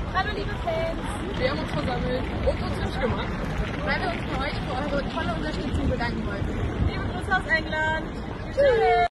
Hallo liebe Fans! Wir haben uns versammelt und uns hübsch gemacht, Weil wir uns bei euch für eure tolle Unterstützung bedanken wollten. liebe Grüße aus England. Tschüss!